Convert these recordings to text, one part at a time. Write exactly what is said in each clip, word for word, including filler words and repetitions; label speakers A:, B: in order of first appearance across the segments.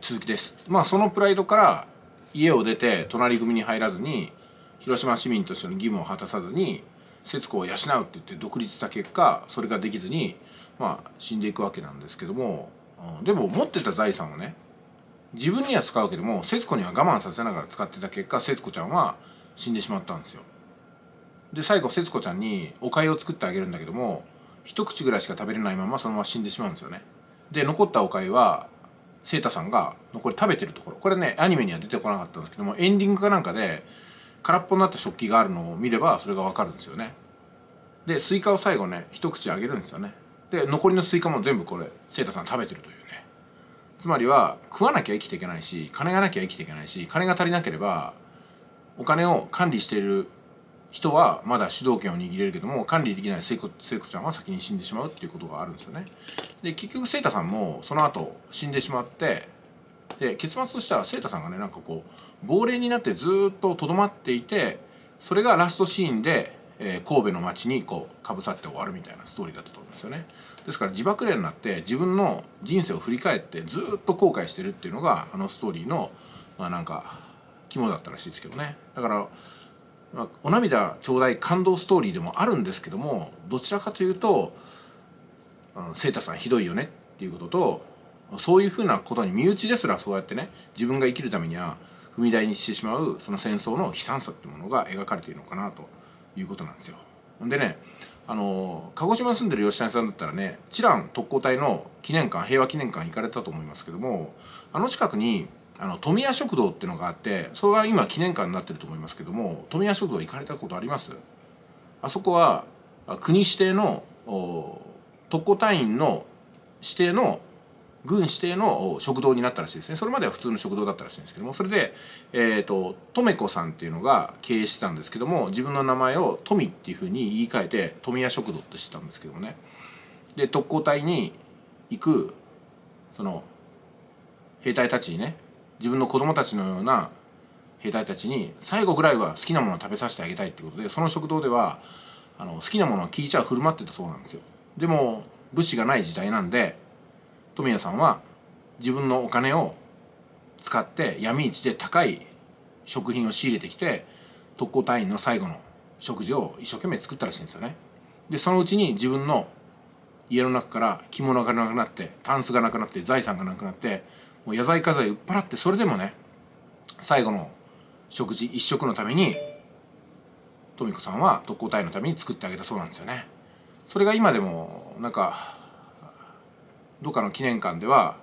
A: 続きです。まあそのプライドから家を出て隣組に入らずに広島市民としての義務を果たさずに節子を養うって言って独立した結果、それができずにまあ死んでいくわけなんですけども、でも持ってた財産をね自分には使うけども節子には我慢させながら使ってた結果、節子ちゃんは死んでしまったんですよ。で最後節子ちゃんにお粥を作ってあげるんだけども、一口ぐらいしか食べれないままそのまま死んでしまうんですよね。で残ったお粥は晴太さんが残り食べてるところ、これねアニメには出てこなかったんですけども、エンディングかなんかで空っぽになった食器があるのを見ればそれが分かるんですよね。でスイカを最後ね一口あげるんですよね。で残りのスイカも全部これ晴太さん食べてるというね。つまりは食わなきゃ生きていけないし、金がなきゃ生きていけないし、金が足りなければお金を管理している人はまだ主導権を握れるけども、管理できない聖子ちゃんは先に死んでしまうっていうことがあるんですよね。で結局晴太さんもその後死んでしまって、で結末としては晴太さんがねなんかこう亡霊になってずっととどまっていて、それがラストシーンで、えー、神戸の街にこうかぶさって終わるみたいなストーリーだったと思うんですよね。ですから自爆霊になって自分の人生を振り返ってずっと後悔してるっていうのがあのストーリーのまあなんか肝だったらしいですけどね。だから、まあ、お涙ちょうだい感動ストーリーでもあるんですけども、どちらかというと晴太さんひどいよねっていうことと、そういうふうなことに身内ですらそうやってね自分が生きるためには踏み台にしてしまうその戦争の悲惨さっていうものが描かれているのかなということなんですよ。でね、あの鹿児島に住んでる吉谷さんだったらね、知覧特攻隊の記念館、平和記念館行かれたと思いますけども、あの近くにあの富谷食堂っていうのがあって、それが今記念館になってると思いますけども、富谷食堂行かれたことあります？あそこは国指定の特攻隊員の指定の軍指定の食堂になったらしいですね。それまでは普通の食堂だったらしいんですけども、それで、えーと、とめこさんっていうのが経営してたんですけども、自分の名前を富っていうふうに言い換えて富谷食堂って知ったんですけどもね。で特攻隊に行くその兵隊たちにね、自分の子供たちのような兵隊たちに最後ぐらいは好きなものを食べさせてあげたいっていうことで、その食堂ではあの好きなものを聞いちゃう振る舞ってたそうなんですよ。でも物資がない時代なんで、富谷さんは自分のお金を使って闇市で高い食品を仕入れてきて特攻隊員の最後の食事を一生懸命作ったらしいんですよね。でそのうちに自分の家の中から着物がなくなって、タンスがなくなって、財産がなくなって、もう野菜家財売っ払って、それでもね最後の食事一食のために富子さんは特攻隊のために作ってあげたそうなんですよね。それが今でもなんかどっかの記念館では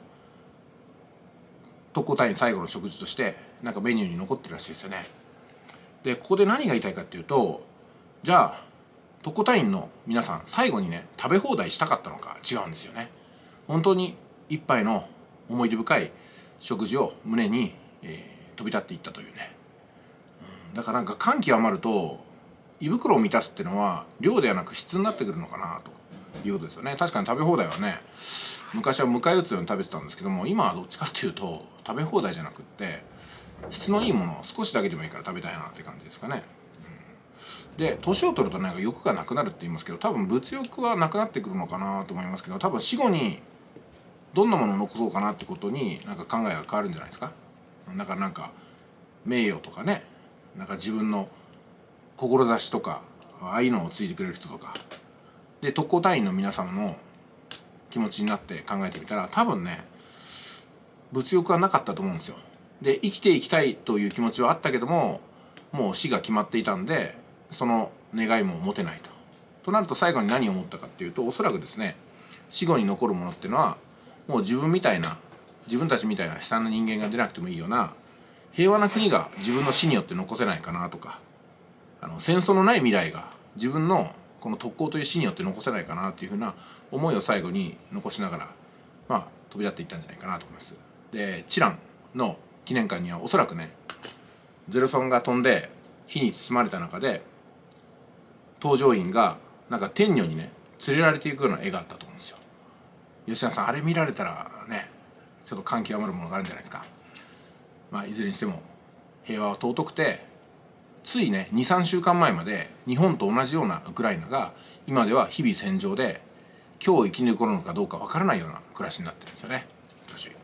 A: 特攻隊員最後の食事としてなんかメニューに残ってるらしいですよね。でここで何が言いたいかっていうと、じゃあ特攻隊員の皆さん最後にね食べ放題したかったのか、違うんですよね。本当に一杯の思い出深い食事を胸に、えー、飛び立っていったというね、うん、だからなんか感極まると胃袋を満たすっていうのは量ではなく質になってくるのかなということですよね。確かに食べ放題はね昔は迎え撃つように食べてたんですけども、今はどっちかっていうと食べ放題じゃなくって質のいいものを少しだけでもいいから食べたいなって感じですかね。うん、で年を取るとなんか欲がなくなるって言いますけど、多分物欲はなくなってくるのかなと思いますけど、多分死後にどんなものを残そうかなってことになんか考えが変わるんじゃないですか。だからなんか名誉とかね、なんか自分の志とかああいうのをついてくれる人とかで特攻隊員の皆様の気持ちになって考えてみたら、多分ね物欲はなかったと思うんですよ。で生きていきたいという気持ちはあったけども、もう死が決まっていたんでその願いも持てないと。となると最後に何を思ったかっていうと、おそらくですね死後に残るものっていうのはもう自分みたいな自分たちみたいな悲惨な人間が出なくてもいいような平和な国が自分の死によって残せないかなとか、あの戦争のない未来が自分のこの特攻という死によって残せないかなっていうふうな思いを最後に残しながら、まあ、飛び立っていったんじゃないかなと思います。で知覧の記念館にはおそらくねゼロソンが飛んで火に包まれた中で搭乗員がなんか天女にね連れられていくような絵があったと思うんですよ。吉田さんあれ見られたらねちょっと感極まるものがあるんじゃないですか。まあいずれにしても平和は尊くて、ついねにさんしゅうかんまえまで日本と同じようなウクライナが今では日々戦場で今日生き残るのかどうかわからないような暮らしになってるんですよね。女子